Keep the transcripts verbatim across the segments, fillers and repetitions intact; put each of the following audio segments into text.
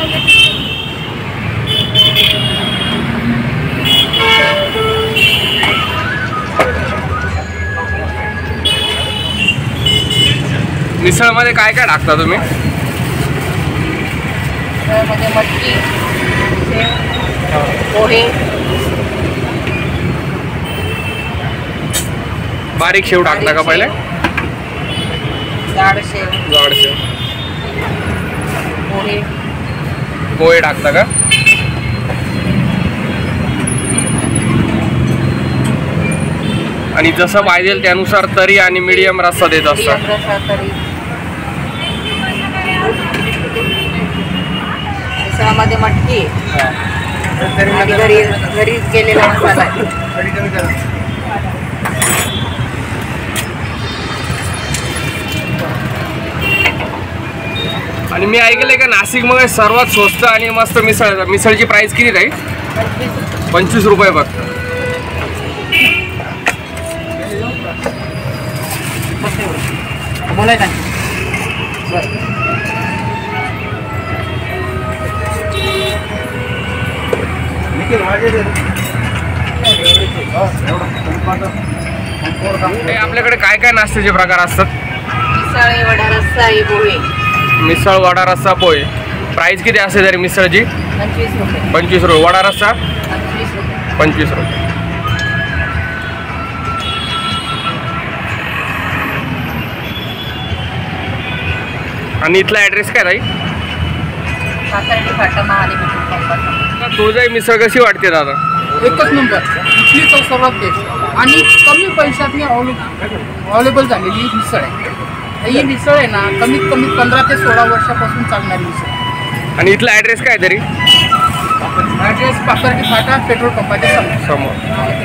मिसळ मध्ये काय काय टाकता तुम्ही? मध्ये मटकी, पोहे, बारीक शेव टाकता का पहिले? जाड शेव, जाड शेव, पोहे, पोहे टाकता का? आणि जसं पाहिजे त्यानुसार तरी आणि मीडियम रस्सा देत असतात. रस्सा तरी. मिसळामध्ये मटकी आणि घरी घरीच केलेला मसाला. आणि मी ऐकलंय का नाशिक मध्ये सर्वात स्वस्त आणि मस्त मिसळ. मिसळची प्राइस किती राहील? पंचवीस रुपये फक्त. बोलायचं आपल्याकडे काय काय नाश्त्याचे प्रकार असतात? मिसळ, वडा, रस्सा, पोहे. मिसळ, वडा, रस्सा, पोहे. प्राइस किती असते तरी मिसळची? पंचवीस रुपये. पंचवीस रुपये. वडा रस्सा पंचवीस रुपये. पंचवीस रुपये. आणि इथला ॲड्रेस काय राहील? सातारा फाटा महादेव. तुळजाई मिसळ कशी वाटते दादा? एकच नंबर. इथली चव सर्वात बेस्ट आणि कमी पैशात अवेलेबल झालेली मिसळ आहे. ही मिसळ आहे ना कमीत कमी पंधरा ते सोळा वर्षापासून चालणारी मिसळ. आणि इथला ॲड्रेस काय तरी? ॲड्रेस पाथर्डी फाटा पेट्रोल पंपाच्या समोर.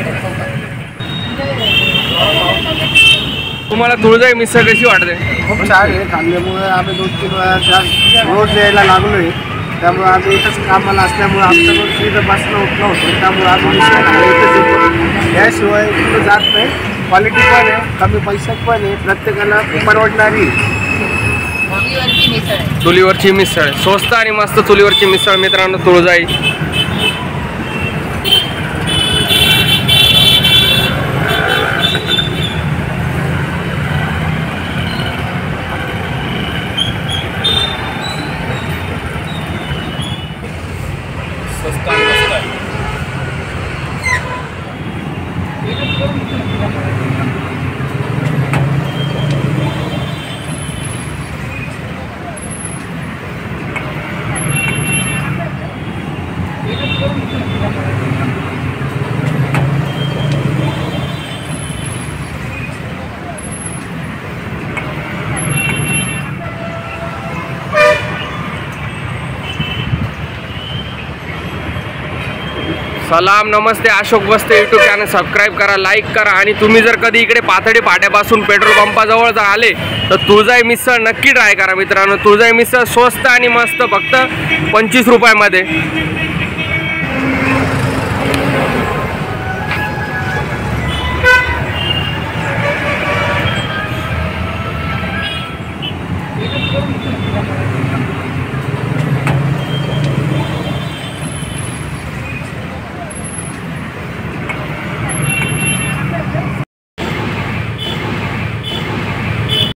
तुम्हाला तुळजाई मिसळ कशी वाटते? खूप छान आहे. खाल्ल्यामुळे आम्ही दोन तीन वेळा रोज यायला लागलो आहे. त्यामुळे आम्ही इथंच कामाला असल्यामुळे आमचं रोज इथं बसणं उठणं होतं. त्यामुळे आम्ही मिसळ खायला इथंच येतो. याशिवाय कुठं जात नाही. क्वालिटी पण आहे, कमी पैशात पण आहे, प्रत्येकाला परवडणारी. चुलीवरची मिसळ आहे. चुलीवरची मिसळ स्वस्त आणि मस्त. चुलीवरची मिसळ मित्रांनो तुळजाई. स्वस्त आणि मस्त आहे. सलाम नमस्ते. Ashok Baste YouTube channel subscribe करा, लाईक करा. आणि तुम्ही जर कधी इकडे पाथर्डी फाट्यापासून पेट्रोल पंपाजवळ जर आले तर तुळजाई मिसळ नक्की ट्राय करा मित्रांनो. तुळजाई मिसळ स्वस्त आणि मस्त फक्त पंचवीस रुपयामध्ये.